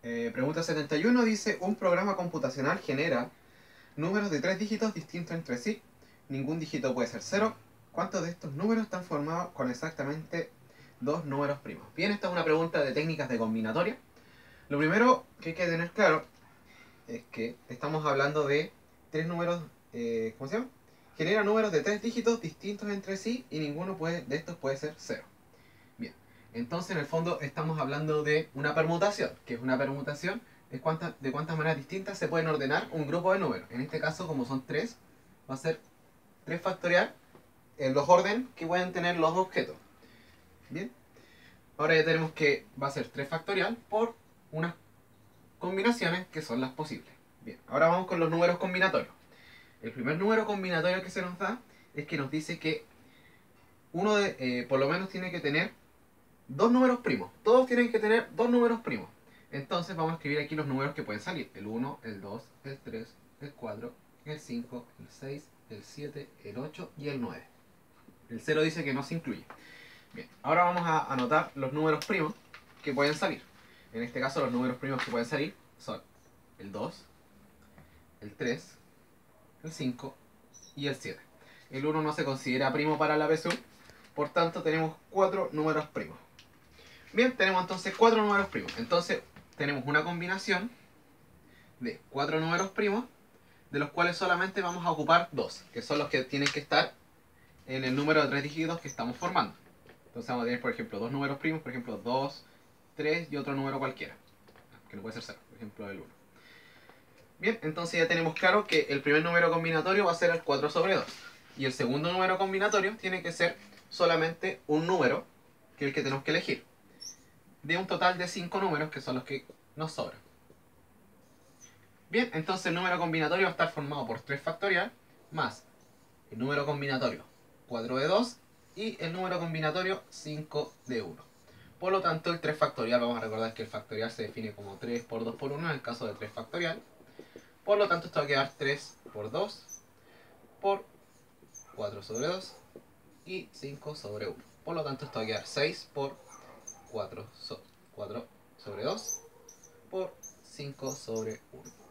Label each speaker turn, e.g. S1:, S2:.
S1: Pregunta 71 dice: un programa computacional genera números de 3 dígitos distintos entre sí. Ningún dígito puede ser cero. ¿Cuántos de estos números están formados con exactamente dos números primos? Bien, esta es una pregunta de técnicas de combinatoria. Lo primero que hay que tener claro es que estamos hablando de tres números, ¿cómo se llama? Genera números de 3 dígitos distintos entre sí y ninguno de estos puede ser cero. Bien, entonces en el fondo estamos hablando de una permutación, que es una permutación de cuántas maneras distintas se pueden ordenar un grupo de números. En este caso, como son 3, va a ser 3 factorial en los orden que pueden tener los objetos. Bien, ahora ya tenemos que va a ser 3 factorial por unas combinaciones que son las posibles. Bien, ahora vamos con los números combinatorios. El primer número combinatorio que se nos da es que nos dice que por lo menos tiene que tener dos números primos. Todos tienen que tener dos números primos. Entonces vamos a escribir aquí los números que pueden salir. El 1, el 2, el 3, el 4, el 5, el 6, el 7, el 8 y el 9. El 0 dice que no se incluye. Bien, ahora vamos a anotar los números primos que pueden salir. En este caso los números primos que pueden salir son el 2, el 3, el 5 y el 7. El 1 no se considera primo para la PSU, por tanto tenemos 4 números primos. Bien, tenemos entonces 4 números primos. Entonces tenemos una combinación de 4 números primos, de los cuales solamente vamos a ocupar 2, que son los que tienen que estar en el número de 3 dígitos que estamos formando. Entonces vamos a tener, por ejemplo, dos números primos, por ejemplo, 2, 3 y otro número cualquiera, que no puede ser 0, por ejemplo, el 1. Bien, entonces ya tenemos claro que el primer número combinatorio va a ser el 4 sobre 2. Y el segundo número combinatorio tiene que ser solamente un número, que es el que tenemos que elegir, de un total de 5 números, que son los que nos sobran. Bien, entonces el número combinatorio va a estar formado por 3 factorial más el número combinatorio 4 de 2 y el número combinatorio 5 de 1. Por lo tanto, el 3 factorial, vamos a recordar que el factorial se define como 3 por 2 por 1 en el caso de 3 factorial. Por lo tanto, esto va a quedar 3 por 2 por 4 sobre 2 y 5 sobre 1. Por lo tanto, esto va a quedar 6 por 4 sobre 2 por 5 sobre 1.